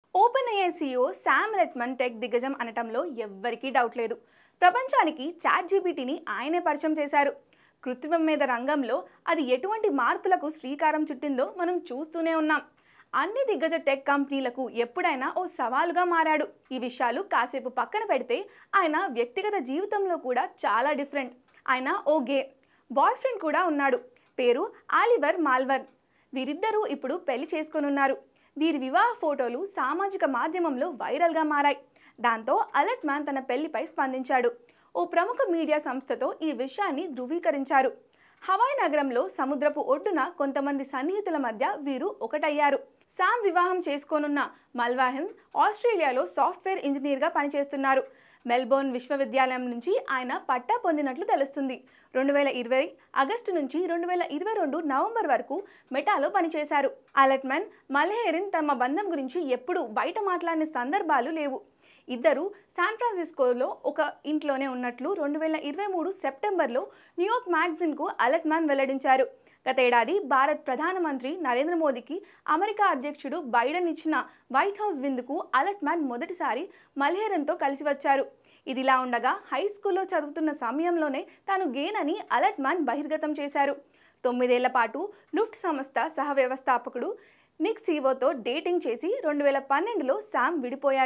OpenAI CEO Sam Altman tech దిగ్గజం అనటంలో ఎవ్వరికీ డౌట్ లేదు. ప్రపంచానికి చాట్‌జీపీటీని ఆయనే పరిచయం చేశారు. కృత్రిమం మీద రంగంలో అది ఎటువంటి మార్పులకు శ్రీకారం చుట్టిందో మనం చూస్తూనే ఉన్నాం. అన్ని దిగ్గజ టెక్ కంపెనీలకు ఎప్పుడైనా ఓ సవాలుగా మారాడు. ఈ విషయాలు కాసేపు పక్కన పెడితే ఆయన వ్యక్తిగత జీవితంలో కూడా చాలా డిఫరెంట్. ఆయన ఓ గే బాయ్ ఫ్రెండ్ కూడా ఉన్నాడు. పేరు ఆలివర్ మాల్వర్. వీరిద్దరూ ఇప్పుడు పెళ్లి చేసుకోనున్నారు. వీరి వివాహ ఫోటోలు సామాజిక మాధ్యమంలో వైరల్గా మారాయి. దాంతో ఆల్ట్మన్ తన పెళ్లిపై స్పందించాడు. ఓ ప్రముఖ మీడియా సంస్థతో ఈ విషయాన్ని ధృవీకరించారు. హవాయ్ నగరంలో సముద్రపు ఒడ్డున కొంతమంది సన్నిహితుల మధ్య వీరు ఒకటయ్యారు. శామ్ వివాహం చేసుకోనున్న మల్వాహన్ ఆస్ట్రేలియాలో సాఫ్ట్వేర్ ఇంజనీర్గా పనిచేస్తున్నారు. మెల్బోర్న్ విశ్వవిద్యాలయం నుంచి ఆయన పట్టా పొందినట్లు తెలుస్తుంది. 2020 ఆగస్టు నుంచి 2022 నవంబర్ వరకు మెటాలో పనిచేశారు. ఆల్ట్మన్, మల్హెయిర్ తమ బంధం గురించి ఎప్పుడూ బయట మాట్లాడిన సందర్భాలు లేవు. ఇద్దరు శాన్ ఫ్రాన్సిస్కోలో ఒక ఇంట్లోనే ఉన్నట్లు 2023 సెప్టెంబర్లో న్యూయార్క్ మ్యాగజైన్కు ఆల్ట్మన్ వెల్లడించారు. గతేడాది భారత్ ప్రధానమంత్రి నరేంద్ర మోదీకి అమెరికా అధ్యక్షుడు బైడెన్ ఇచ్చిన వైట్ హౌస్ విందుకు ఆల్ట్మన్ మొదటిసారి మల్హెయిర్తో కలిసి వచ్చారు. ఇదిలా ఉండగా హై స్కూల్లో చదువుతున్న సమయంలోనే తాను గేనని ఆల్ట్మన్ బహిర్గతం చేశారు. 9 ఏళ్ల పాటు లుఫ్ట్ సంస్థ సహ వ్యవస్థాపకుడు నిక్ సీవోతో డేటింగ్ చేసి 2012లో శామ్ విడిపోయారు.